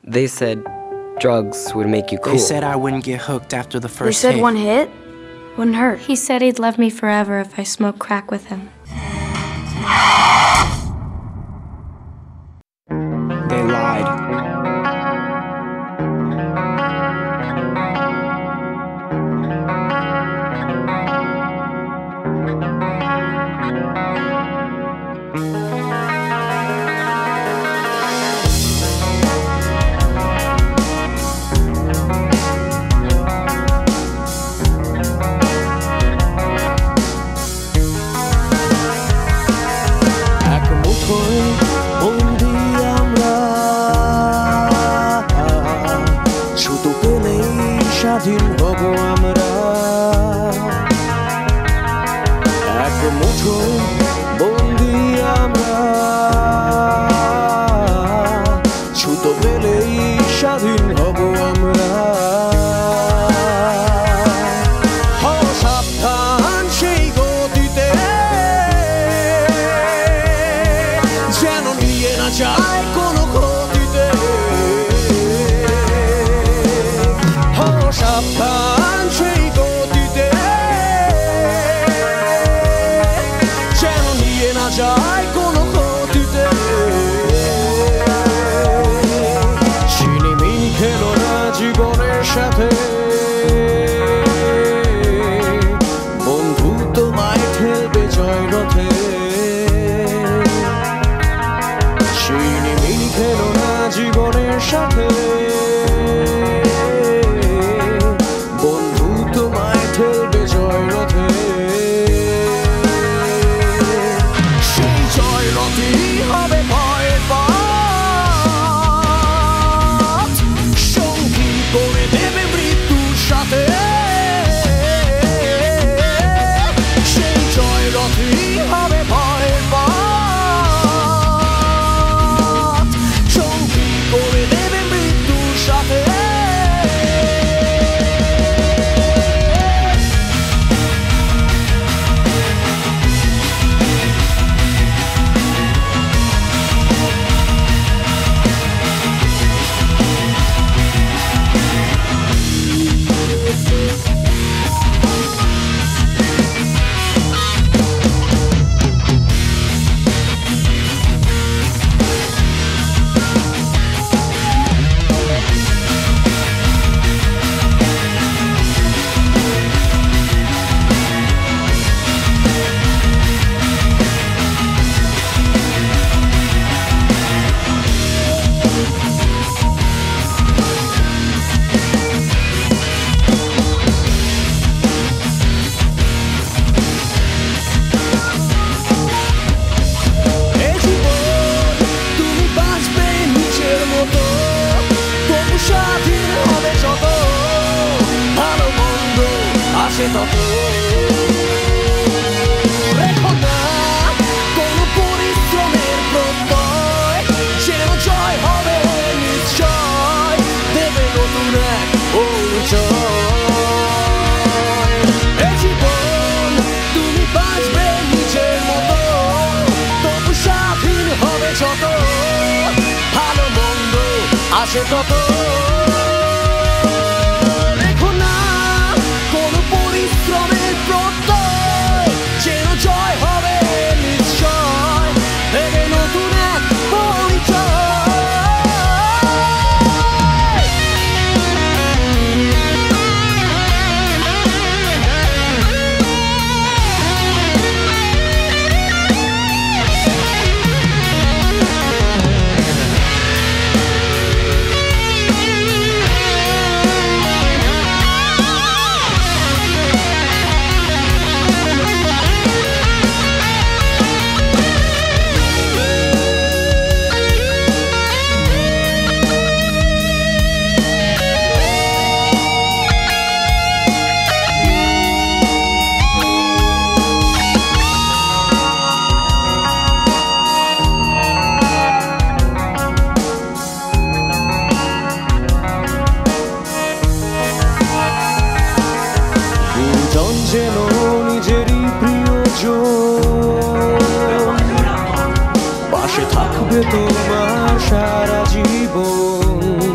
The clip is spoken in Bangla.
They said drugs would make you cool. They said I wouldn't get hooked after the first hit. They said one hit wouldn't hurt. He said he'd love me forever if I smoked crack with him. They lied. স্বাধীন হব আমরা এক মুঠোয় বন্দি আমরা ছুতো পেলেই স্বাধীন হব আমরা সাবধান সেই গতিতে যেন নিয়ে না যায় কোনো ক্ষতিতে সাবধান সেই গতিতে যেন নিয়ে না যায় কোনো ক্ষতিতে চিনিমিন খেলো না জীবনের সাথে বন্ধু তোমায় ঠেলবে জয় রথে চিনিমিন খেলো না জীবনের সাথে রেখো না কোনো পরিশ্রমের প্রত্যয় যেন জয় হবে নিশ্চয় দেবে নতুন এক পরিচয় পাশে থাকবে তোমার সারা জীবন